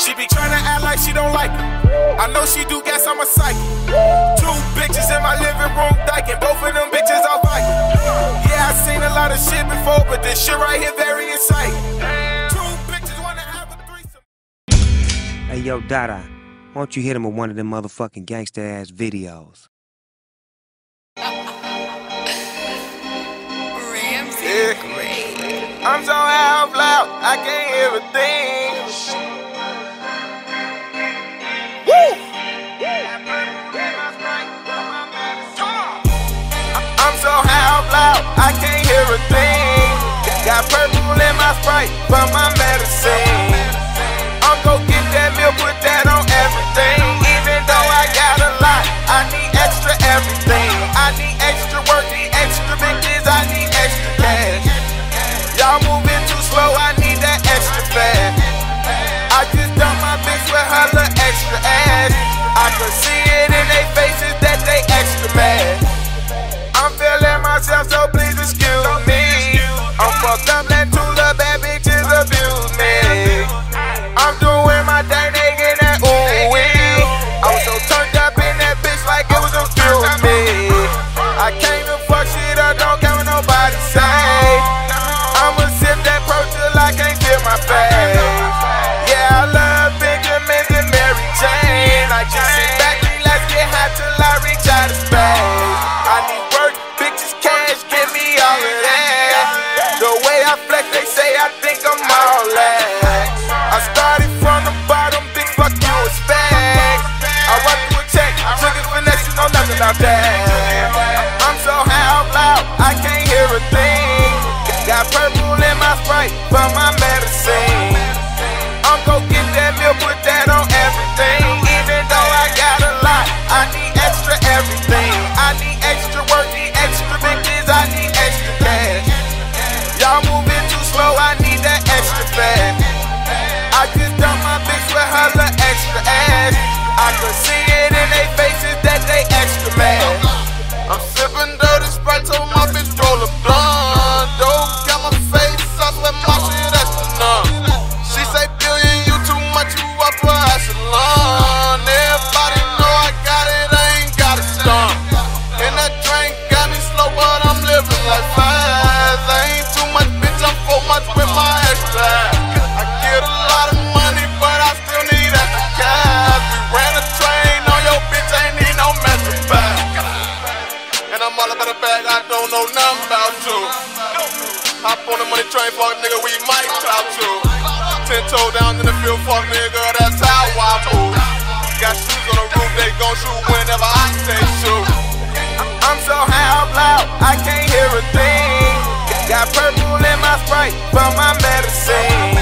She be tryna act like she don't like it. I know she do, guess I'm a psycho. 2 bitches in my living room dyking, both of them bitches are Viking. Yeah, I seen a lot of shit before, but this shit right here very exciting. 2 bitches wanna have a threesome. Hey yo, Dada, why don't you hit him with one of them motherfucking gangster ass videos? Yeah. I'm so half loud, I can't hear a thing. Woo! I'm so half loud, I can't hear a thing. Got purple in my Sprite for my medicine. I'm gon' get that milk, put that on everything. Even though I got a lot, I need extra everything. I need extra work, need extra bitches, I need extra cash. Y'all moving too slow, I need that extra fast. I just dumped my bitch with her little extra ass. I could see it in their faces that they extra mad. I'm feeling myself, so please excuse me. I'm fucked up, let 2 little bad bitches abuse me. I'm doing my thing, they get that ooh wee. I was so turned up in that bitch like it was a few of me. I came to fuck shit up, don't care what nobody say. I'ma sip that pro till I can't feel my face. Yeah, I love Benjamins and Mary Jane. I just sit back, relax, get high till I reach out of space. I need work, bitches, cash, give me all of that. The way I flex, they say I think I'm all that. I started from the bottom, big fuck you expect. I run through a check, trigger finesse, you know nothing about that. I'm so half loud, I can't hear a thing. Got purple in my Sprite for my medicine. I'm gon' get that milk, put that on everything. Even though I got a lot, I need extra everything. I need extra work, need extra bitches, I need extra cash. Y'all moving too slow, I need that extra fast. I just dumped my bitch with her little extra ass. I could see it in their faces that they extra mad. I'm sipping dirty Sprite, told my bitch roll a blunt. Dope got my face, I swear my shit extra numb. She say, Billion, you too much, you upper echelon. Everybody know I got it, I ain't got a stump. And that drink got me slow, but I'm living like fast. I ain't too much, bitch, I'm 4 months with my extra ass. I get a lot of money, but I still need extra cash. We ran a train on your bitch, ain't need no metro back. And I'm all about a bag, I don't know nothing about you. Hop on the money train, fuck nigga, we might talk to. 10 toe down in the field, fuck nigga, that's how I move. Got shoes on the roof, they gon' shoot whenever I say shoot. I'm so half loud, I can't hear a thing. Got purple in my Sprite for my medicine.